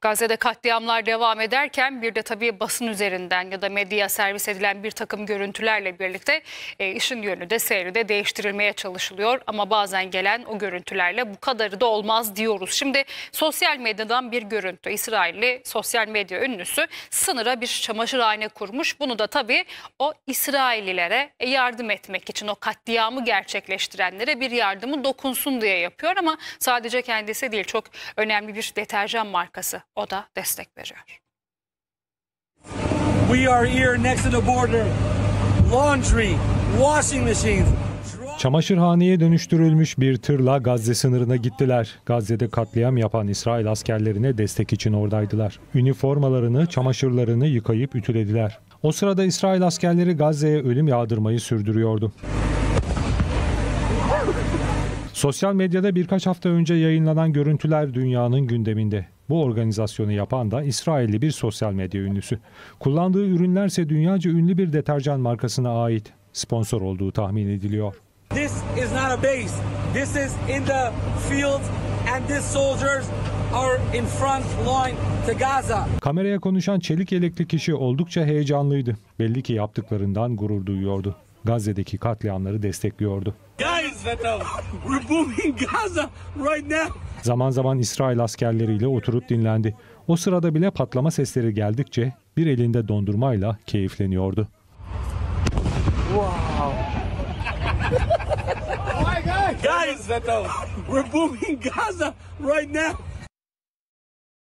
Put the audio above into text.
Gazze'de katliamlar devam ederken bir de tabii basın üzerinden ya da medyaya servis edilen bir takım görüntülerle birlikte işin yönü de seyri de değiştirilmeye çalışılıyor. Ama bazen gelen o görüntülerle bu kadarı da olmaz diyoruz. Şimdi sosyal medyadan bir görüntü. İsrailli sosyal medya ünlüsü sınıra bir çamaşırhane kurmuş. Bunu da tabii o İsraillilere yardım etmek için, o katliamı gerçekleştirenlere bir yardımı dokunsun diye yapıyor. Ama sadece kendisi değil, çok önemli bir deterjan markası. O da destek veriyor. We are here next to the border. Laundry, washing machines. Çamaşırhaneye dönüştürülmüş bir tırla Gazze sınırına gittiler. Gazze'de katliam yapan İsrail askerlerine destek için oradaydılar. Üniformalarını, çamaşırlarını yıkayıp ütülediler. O sırada İsrail askerleri Gazze'ye ölüm yağdırmayı sürdürüyordu. Sosyal medyada birkaç hafta önce yayınlanan görüntüler dünyanın gündeminde. Bu organizasyonu yapan da İsrailli bir sosyal medya ünlüsü. Kullandığı ürünlerse dünyaca ünlü bir deterjan markasına ait. Sponsor olduğu tahmin ediliyor. This is not a base. This is in the field and these soldiers are in front line to Gaza. Kameraya konuşan çelik yelekli kişi oldukça heyecanlıydı. Belli ki yaptıklarından gurur duyuyordu. Gazze'deki katliamları destekliyordu. Guys, we're booming Gaza right now. Zaman zaman İsrail askerleriyle oturup dinlendi. O sırada bile patlama sesleri geldikçe bir elinde dondurmayla keyifleniyordu. Wow. Guys, we're booming Gaza right now.